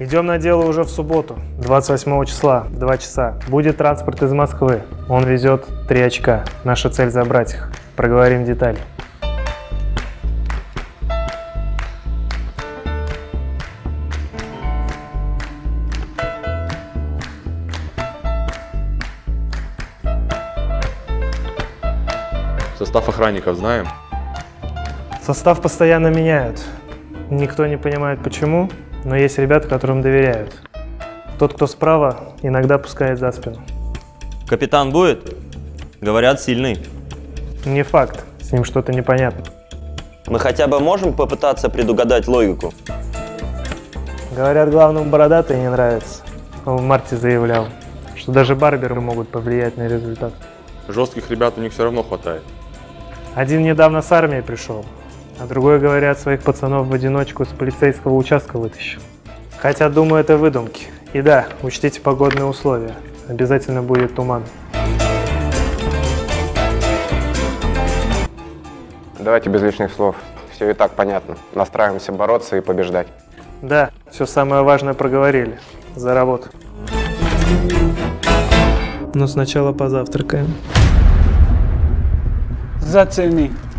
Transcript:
Идем на дело уже в субботу, 28 числа, в 2 часа. Будет транспорт из Москвы. Он везет 3 очка. Наша цель забрать их. Проговорим детали. Состав охранников знаем? Состав постоянно меняют. Никто не понимает почему, но есть ребята, которым доверяют. Тот, кто справа, иногда пускает за спину. Капитан будет? Говорят, сильный. Не факт, с ним что-то непонятно. Мы хотя бы можем попытаться предугадать логику? Говорят, главному бородатый не нравится. Он в марте заявлял, что даже барберы могут повлиять на результат. Жестких ребят у них все равно хватает. Один недавно с армии пришел, а другой, говорят, своих пацанов в одиночку с полицейского участка вытащил. Хотя, думаю, это выдумки. И да, учтите погодные условия. Обязательно будет туман. Давайте без лишних слов. Все и так понятно. Настраиваемся бороться и побеждать. Да, все самое важное проговорили. За работу. Но сначала позавтракаем. Зацени.